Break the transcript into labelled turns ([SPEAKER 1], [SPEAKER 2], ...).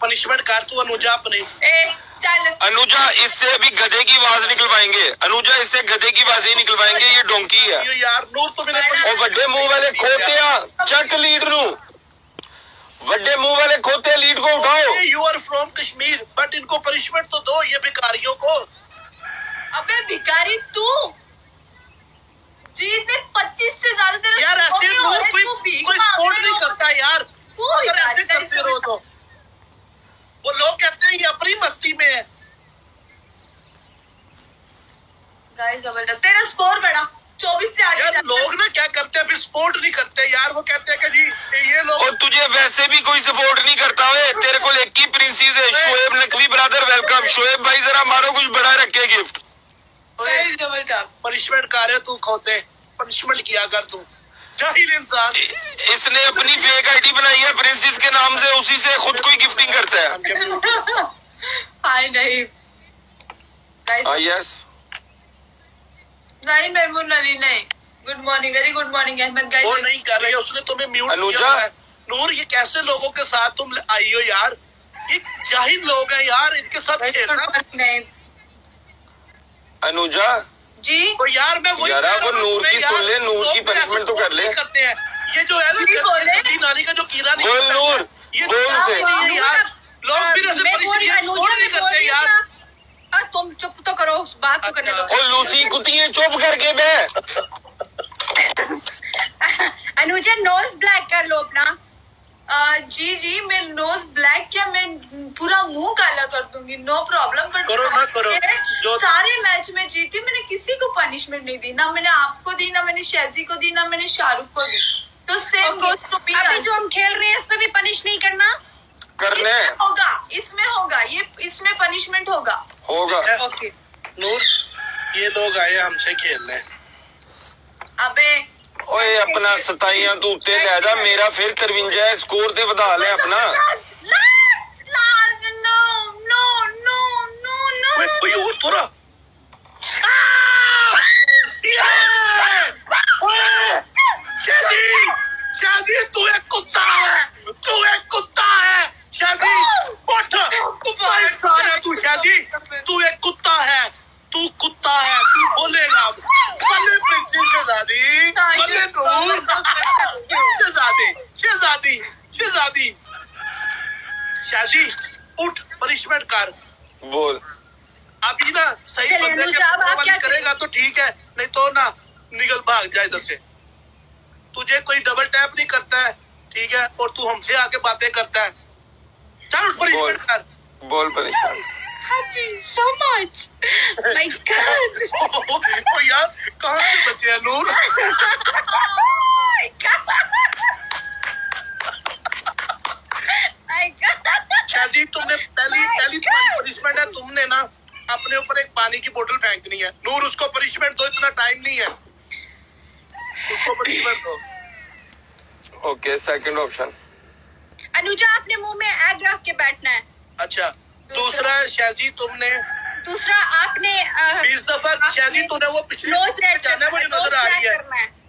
[SPEAKER 1] Punishment कर तू अनुजा अपने।
[SPEAKER 2] अनुजा इससे भी गधे की आवाज निकलवाएंगे, अनुजा इससे गधे की आवाज ही निकलवाएंगे, ये डोंकी है
[SPEAKER 1] यार। नूर तो मेरे
[SPEAKER 2] और बड़े मुंह वाले खोते चक लीड नू, बड़े मुंह वाले खोते लीड को उठाओ।
[SPEAKER 1] You are from Kashmir but इनको पनिशमेंट तो दो, ये भिखारियों को।
[SPEAKER 3] अबे भिखारी तू जी ने 25 से ज्यादा तेरे
[SPEAKER 1] यार ऐसे लोग कोई सपोर्ट नहीं करता यार।
[SPEAKER 3] तू
[SPEAKER 1] अगर ऐसे करते रहो तो वो लोग कहते हैं ये अपनी मस्ती में है।
[SPEAKER 3] गाइस जबरदस्त तेरा स्कोर बढ़ा 24 से आगे।
[SPEAKER 1] यार लोग ना क्या करते हैं फिर सपोर्ट नहीं करते यार, वो कहते हैं कि जी ये लोग।
[SPEAKER 2] और तुझे वैसे भी कोई सपोर्ट नहीं करता है, तेरे को एक ही प्रिंसेस है शोएब नकवी ब्रदर। वेलकम शोएब भाई, जरा मारो कुछ बड़ा रखे गिफ्ट।
[SPEAKER 1] पनिशमेंट कर रहे तू खोते, पनिशमेंट किया कर तू जाहिल इंसान।
[SPEAKER 2] इसने अपनी फेक आईडी बनाई है प्रिंसेस के नाम से, उसी से खुद को ही गिफ्टिंग करता है।
[SPEAKER 3] हाय नहीं
[SPEAKER 2] यस
[SPEAKER 3] नहीं मैमून अली नहीं। Good morning, very good morning Ahmed guys.
[SPEAKER 1] वो नहीं कर रही है, उसने तुम्हें म्यूट
[SPEAKER 2] अनुजा
[SPEAKER 1] किया है। नूर ये कैसे लोगों के साथ तुम आई हो यार, ये जाहिल लोग हैं यार, इनके साथ खेलना
[SPEAKER 3] नहीं।
[SPEAKER 1] अनुजा
[SPEAKER 3] जी
[SPEAKER 1] तो यार मैं वही
[SPEAKER 2] यार वो नूर की सुन ले, नूर की पनिशमेंट तो कर ले।
[SPEAKER 1] करते हैं ये जो है ना नानी का जो कीड़ा नहीं
[SPEAKER 2] बोल नूर,
[SPEAKER 1] ये
[SPEAKER 2] बोल से
[SPEAKER 1] यार लोग फिर ऐसे पनिशमेंट नहीं करते यार।
[SPEAKER 3] तुम चुप तो करो, बात तो करने दो।
[SPEAKER 2] ओ लूसी कुतिये चुप करके बे।
[SPEAKER 3] अनुजा नोज ब्लैक कर लो अपना। जी मैं नोज ब्लैक क्या, मैं पूरा मुंह काला कर दूंगी, नो प्रॉब्लम। पर
[SPEAKER 1] करो ना करो
[SPEAKER 3] जो सारे मैच में जीती, मैंने किसी को पनिशमेंट नहीं दी, ना मैंने आपको दी, ना मैंने शैजी को दी, ना मैंने शाहरुख को दी। तो सेम अभी जो हम खेल रहे हैं इसमें भी पनिश नहीं करना,
[SPEAKER 2] करने
[SPEAKER 3] होगा, इसमें होगा, ये इसमें पनिशमेंट होगा। ओके
[SPEAKER 1] नूर ये लोग आए हमसे खेलने।
[SPEAKER 3] अबे
[SPEAKER 2] ओए अपना 27 तू उत्ते लै जा, मेरा फिर 53 है, स्कोर ते वधा ले अपना।
[SPEAKER 1] कोई और थोड़ा शादी तू एक कुत्ता है, तू एक कुत्ता है शादी। उठ कुत्ता इंसान है तू शादी, तू एक कुत्ता है, तू कुत्ता है, तू बोलेगा। बल्ले प्रिंसेस शहजादी, बल्ले नूर शहजादी शहजादी शहजादी। शादी उठ पनिशमेंट कर।
[SPEAKER 2] बोल
[SPEAKER 1] अभी ना सही बंदे के करेगा तो ठीक है, नहीं तो ना निकल भाग जाए इधर से। तुझे कोई डबल टैप नहीं करता है ठीक है, और तू हमसे आके बातें करता है। चल पनिशमेंट कर।
[SPEAKER 2] बोल punishment.
[SPEAKER 3] so much my god।
[SPEAKER 1] ओ यार कहाँ से बचे हैं नूर। शादी तुमने पहली पनिशमेंट है, तुमने ना अपने ऊपर एक पानी की बोतल फेंकनी है। नूर उसको पनिशमेंट दो, इतना टाइम नहीं है, उसको पनिशमेंट दो।
[SPEAKER 2] Okay second option.
[SPEAKER 3] अनुजा अपने मुंह में एग रख के बैठना है।
[SPEAKER 1] अच्छा दूसरा शाजी तुमने,
[SPEAKER 3] दूसरा आपने
[SPEAKER 1] 20 दफा शाजी तूने वो पिछले जाना मुझे नजर आ रही है।